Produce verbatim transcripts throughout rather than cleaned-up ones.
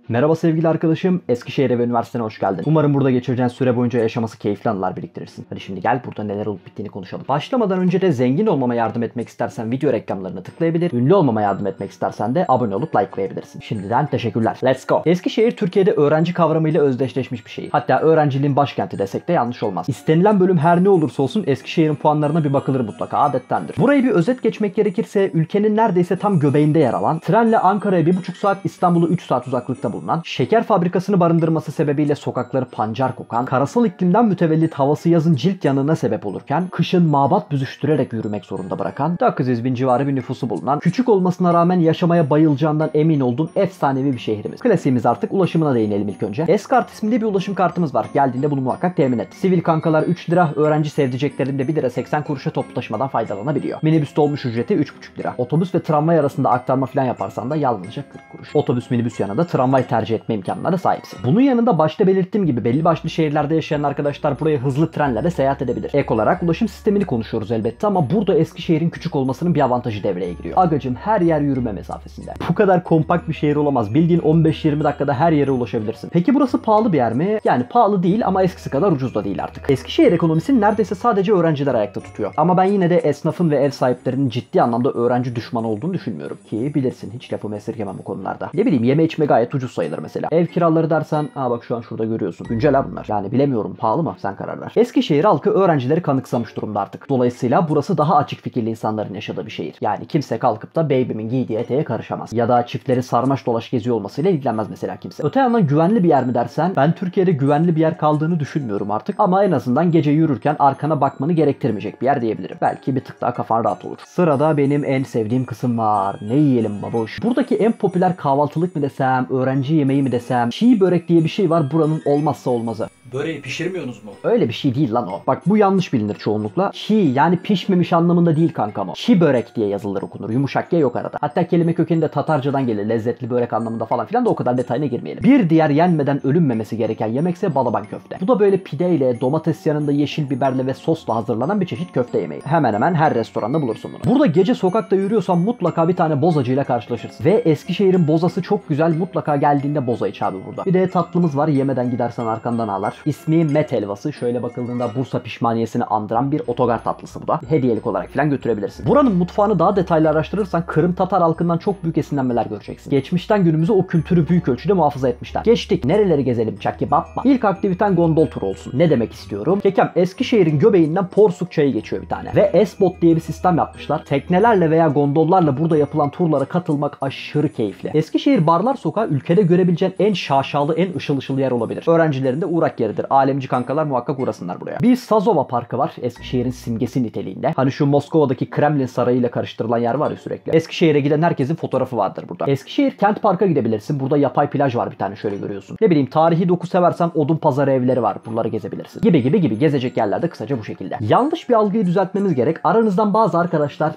Merhaba sevgili arkadaşım, Eskişehir'e ve üniversitene hoş geldin. Umarım burada geçireceğin süre boyunca yaşaması keyifli anılar biriktirirsin. Hadi şimdi gel burada neler olup bittiğini konuşalım. Başlamadan önce de zengin olmama yardım etmek istersen video reklamlarını tıklayabilir, ünlü olmama yardım etmek istersen de abone olup likelayabilirsin. Şimdiden teşekkürler. Let's go. Eskişehir Türkiye'de öğrenci kavramıyla özdeşleşmiş bir şehir. Hatta öğrenciliğin başkenti desek de yanlış olmaz. İstenilen bölüm her ne olursa olsun Eskişehir'in puanlarına bir bakılır mutlaka, adettendir. Burayı bir özet geçmek gerekirse ülkenin neredeyse tam göbeğinde yer alan, trenle Ankara'ya bir buçuk saat, İstanbul'a üç saat uzaklıkta bulunan, şeker fabrikasını barındırması sebebiyle sokakları pancar kokan, karasal iklimden mütevellit havası yazın cilt yanığına sebep olurken, kışın mabat büzüştürerek yürümek zorunda bırakan, dokuz yüz bin civarı bir nüfusu bulunan, küçük olmasına rağmen yaşamaya bayılacağından emin olduğum efsanevi bir şehrimiz. Klasiğimiz artık ulaşımına değinelim ilk önce. S-Kart isminde bir ulaşım kartımız var. Geldiğinde bunu muhakkak temin et. Sivil kankalar üç lira, öğrenci sevdiceklerinde bir lira seksen kuruşa toplu taşımadan faydalanabiliyor. Minibüs dolmuş ücreti üç buçuk lira. Otobüs ve tramvay arasında aktarma falan yaparsan da yalnızca kırk kuruş. Otobüs minibüs yanında tramvay tercih etme imkanına sahipsin. Bunun yanında başta belirttiğim gibi belli başlı şehirlerde yaşayan arkadaşlar buraya hızlı trenlerle seyahat edebilir. Ek olarak ulaşım sistemini konuşuyoruz elbette ama burada Eskişehir'in küçük olmasının bir avantajı devreye giriyor. Agacım her yer yürüme mesafesinde. Bu kadar kompakt bir şehir olamaz. Bildiğin on beş yirmi dakikada her yere ulaşabilirsin. Peki burası pahalı bir yer mi? Yani pahalı değil ama eskisi kadar ucuz da değil artık. Eskişehir ekonomisini neredeyse sadece öğrenciler ayakta tutuyor. Ama ben yine de esnafın ve ev sahiplerinin ciddi anlamda öğrenci düşmanı olduğunu düşünmüyorum. Ki bilirsin, hiç lafımı esirgemem bu konularda. Ne bileyim, yeme içme gayet ucuz sayılır mesela. Ev kiraları dersen, aa bak şu an şurada görüyorsun. Güncel ha bunlar. Yani bilemiyorum, pahalı mı? Sen karar ver. Eskişehir halkı öğrencileri kanıksamış durumda artık. Dolayısıyla burası daha açık fikirli insanların yaşadığı bir şehir. Yani kimse kalkıp da baby'min giydiği eteğe karışamaz. Ya da çiftleri sarmaş dolaş geziyor olmasıyla ilgilenmez mesela kimse. Öte yandan güvenli bir yer mi dersen, ben Türkiye'de güvenli bir yer kaldığını düşünmüyorum artık. Ama en azından gece yürürken arkana bakmanı gerektirmeyecek bir yer diyebilirim. Belki bir tık daha kafan rahat olur. Sırada benim en sevdiğim kısım var. Ne yiyelim baboş? Buradaki en popüler kahvaltılık mı desem, öğrenci yemeği mi desem, çiğ börek diye bir şey var, buranın olmazsa olmazı. Böreği pişirmiyorsunuz mu? Öyle bir şey değil lan o. Bak bu yanlış bilinir çoğunlukla. Çiğ yani pişmemiş anlamında değil kankam o. Çiğ börek diye yazılır, okunur. Yumuşak ye yok arada. Hatta kelime kökeni de Tatarcadan gelir. Lezzetli börek anlamında falan filan da o kadar detayına girmeyelim. Bir diğer yenmeden ölünmemesi gereken yemekse balaban köfte. Bu da böyle pideyle, domates yanında yeşil biberle ve sosla hazırlanan bir çeşit köfte yemeği. Hemen hemen her restoranda bulursun bunu. Burada gece sokakta yürüyorsan mutlaka bir tane bozacıyla karşılaşırsın. Ve Eskişehir'in bozası çok güzel. Mutlaka geldiğinde boza iç abi burada. Bir de tatlımız var. Yemeden gidersen arkandan ağlar. İsmi met helvası. Şöyle bakıldığında Bursa pişmaniyesini andıran bir otogar tatlısı bu da. Hediyelik olarak falan götürebilirsin. Buranın mutfağını daha detaylı araştırırsan Kırım Tatar halkından çok büyük esinlenmeler göreceksin. Geçmişten günümüze o kültürü büyük ölçüde muhafaza etmişler. Geçtik. Nereleri gezelim çaki bapma. İlk aktiviten gondol turu olsun. Ne demek istiyorum? Kekem, Eskişehir'in göbeğinden Porsuk çayı geçiyor bir tane. Ve S-Bot diye bir sistem yapmışlar. Teknelerle veya gondollarla burada yapılan turlara katılmak aşırı keyifli. Eskişehir Barlar Sokağı ülkede görebileceğin en şaşalı, en ışıl ışıl yer olabilir. Öğrencilerin de uğrak yeridir. Alemci kankalar muhakkak uğrasınlar buraya. Bir Sazova Parkı var. Eskişehir'in simgesi niteliğinde. Hani şu Moskova'daki Kremlin Sarayı ile karıştırılan yer var ya sürekli. Eskişehir'e giden herkesin fotoğrafı vardır burada. Eskişehir Kent Park'a gidebilirsin. Burada yapay plaj var bir tane, şöyle görüyorsun. Ne bileyim, tarihi doku seversen odun pazarı evleri var. Buraları gezebilirsin. Gibi gibi gibi gezecek yerlerde kısaca bu şekilde. Yanlış bir algıyı düzeltmemiz gerek. Aranızdan bazı arkadaşlar,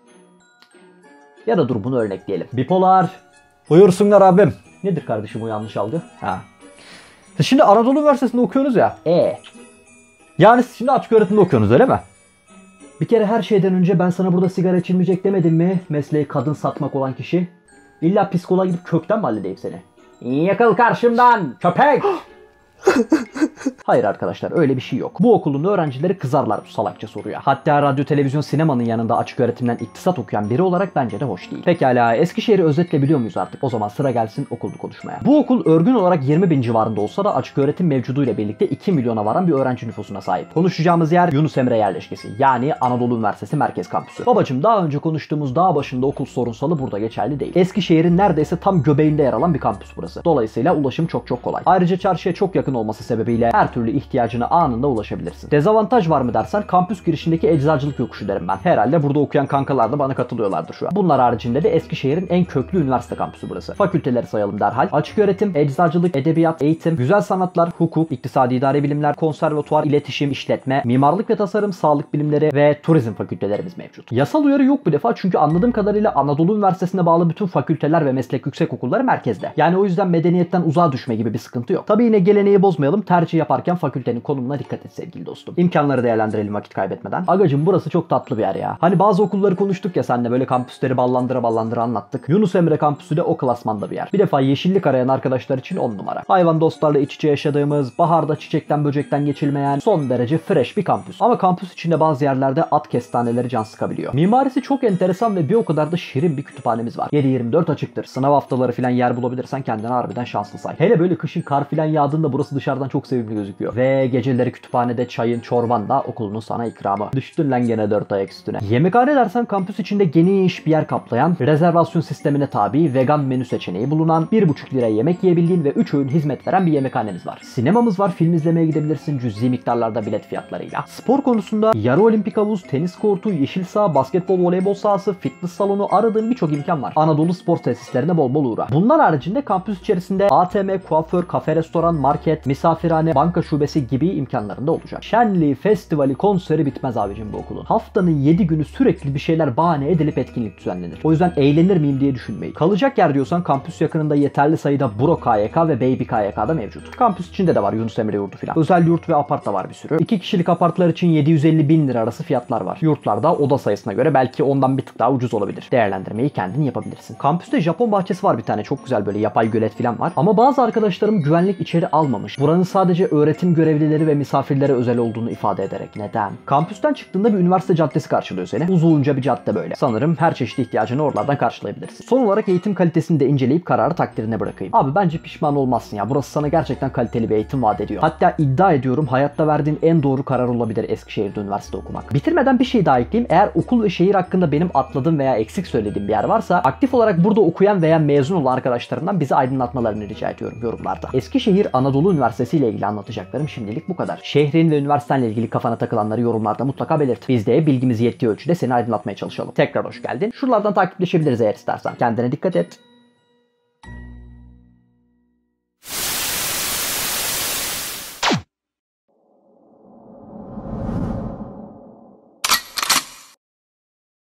ya da dur bunu örnekleyelim. Bipolar. Buyursunlar abim. Nedir kardeşim o yanlış algı? Ha. Şimdi Anadolu Üniversitesi'nde okuyorsunuz ya. E. Yani şimdi açık öğretimde okuyorsunuz öyle mi? Bir kere her şeyden önce ben sana burada sigara içilmeyecek demedim mi? Mesleği kadın satmak olan kişi. İlla psikoloğa gidip kökten mi halledeyim seni? Yakıl karşımdan köpek! Hayır arkadaşlar, öyle bir şey yok. Bu okulun öğrencileri kızarlar bu salakça soruya. Hatta radyo, televizyon, sinemanın yanında açık öğretimden iktisat okuyan biri olarak bence de hoş değil. Pekala, Eskişehir'i özetleyebiliyor muyuz artık? O zaman sıra gelsin okulunu konuşmaya. Bu okul örgün olarak yirmi bin civarında olsa da açık öğretim mevcuduyla birlikte iki milyona varan bir öğrenci nüfusuna sahip. Konuşacağımız yer Yunus Emre yerleşkesi. Yani Anadolu Üniversitesi Merkez Kampüsü. Babacım, daha önce konuştuğumuz dağ başında okul sorunsalı burada geçerli değil. Eskişehir'in neredeyse tam göbeğinde yer alan bir kampüs burası. Dolayısıyla ulaşım çok çok kolay. Ayrıca çarşıya çok yakın olması sebebiyle her türlü ihtiyacına anında ulaşabilirsin. Dezavantaj var mı dersen, kampüs girişindeki eczacılık yokuşu derim ben. Herhalde burada okuyan kankalar da bana katılıyorlardır şu an. Bunlar haricinde de Eskişehir'in en köklü üniversite kampüsü burası. Fakülteleri sayalım derhal. Açık öğretim, eczacılık, edebiyat, eğitim, güzel sanatlar, hukuk, iktisadi idare bilimler, konservatuvar, iletişim, işletme, mimarlık ve tasarım, sağlık bilimleri ve turizm fakültelerimiz mevcut. Yasal uyarı yok bu defa çünkü anladığım kadarıyla Anadolu Üniversitesi'ne bağlı bütün fakülteler ve meslek yüksekokulları merkezde. Yani o yüzden medeniyetten uzağa düşme gibi bir sıkıntı yok. Tabii yine geleneği Moralini bozmayalım. Tercih yaparken fakültenin konumuna dikkat et sevgili dostum. İmkanları değerlendirelim vakit kaybetmeden. Agacım burası çok tatlı bir yer ya. Hani bazı okulları konuştuk ya seninle, böyle kampüsleri ballandıra ballandıra anlattık. Yunus Emre kampüsü de o klasmanda bir yer. Bir defa yeşillik arayan arkadaşlar için on numara. Hayvan dostlarla iç içe yaşadığımız, baharda çiçekten böcekten geçilmeyen son derece fresh bir kampüs. Ama kampüs içinde bazı yerlerde at kestaneleri can sıkabiliyor. Mimarisi çok enteresan ve bir o kadar da şirin bir kütüphanemiz var. yedi yirmi dört açıktır. Sınav haftaları filan yer bulabilirsen kendini harbiden şanslı say. Hele böyle kışın kar filan yağdığında burası dışarıdan çok sevimli gözüküyor. Ve geceleri kütüphanede çayın, çorban da okulunun sana ikramı. Düştün lan gene dört ayak üstüne. Yemekhane dersen kampüs içinde geniş bir yer kaplayan, rezervasyon sistemine tabi, vegan menü seçeneği bulunan, bir buçuk liraya yemek yiyebildiğin ve üç öğün hizmet veren bir yemekhanemiz var. Sinemamız var, film izlemeye gidebilirsin cüzi miktarlarda bilet fiyatlarıyla. Spor konusunda yarı olimpik havuz, tenis kortu, yeşil saha, basketbol, voleybol sahası, fitness salonu, aradığın birçok imkan var. Anadolu spor tesislerine bol bol uğra. Bunlar haricinde kampüs içerisinde A T M, kuaför, kafe, restoran, market, misafirhane, banka şubesi gibi imkanlarında olacak. Şenliği, festivali, konseri bitmez abicim bu okulun. Haftanın yedi günü sürekli bir şeyler bahane edilip etkinlik düzenlenir. O yüzden eğlenir miyim diye düşünmeyin. Kalacak yer diyorsan kampüs yakınında yeterli sayıda Buro K Y K ve Baby K Y K'da mevcut. Kampüs içinde de var Yunus Emre yurdu filan. Özel yurt ve apart da var bir sürü. iki kişilik apartlar için yedi yüz elli bin lira arası fiyatlar var. Yurtlarda oda sayısına göre belki ondan bir tık daha ucuz olabilir. Değerlendirmeyi kendin yapabilirsin. Kampüste Japon bahçesi var bir tane, çok güzel, böyle yapay gölet filan var. Ama bazı arkadaşlarım güvenlik içeri almamış. Buranın sadece öğretim görevlileri ve misafirlere özel olduğunu ifade ederek. Neden? Kampüsten çıktığında bir üniversite caddesi karşılıyor seni. Uzunca bir cadde böyle. Sanırım her çeşit ihtiyacını oralardan karşılayabilirsin. Son olarak eğitim kalitesini de inceleyip kararı takdirine bırakayım. Abi bence pişman olmazsın ya. Burası sana gerçekten kaliteli bir eğitim vaat ediyor. Hatta iddia ediyorum hayatta verdiğin en doğru karar olabilir Eskişehir'de üniversite okumak. Bitirmeden bir şey daha ekleyeyim. Eğer okul ve şehir hakkında benim atladığım veya eksik söylediğim bir yer varsa aktif olarak burada okuyan veya mezun olan arkadaşlarımdan bizi aydınlatmalarını rica ediyorum yorumlarda. Eskişehir Anadolu Üniversitesi ile ilgili anlatacaklarım şimdilik bu kadar. Şehrin ve üniversitenle ilgili kafana takılanları yorumlarda mutlaka belirt. Biz de bilgimiz yettiği ölçüde seni aydınlatmaya çalışalım. Tekrar hoş geldin. Şuralardan takipleşebiliriz eğer istersen. Kendine dikkat et.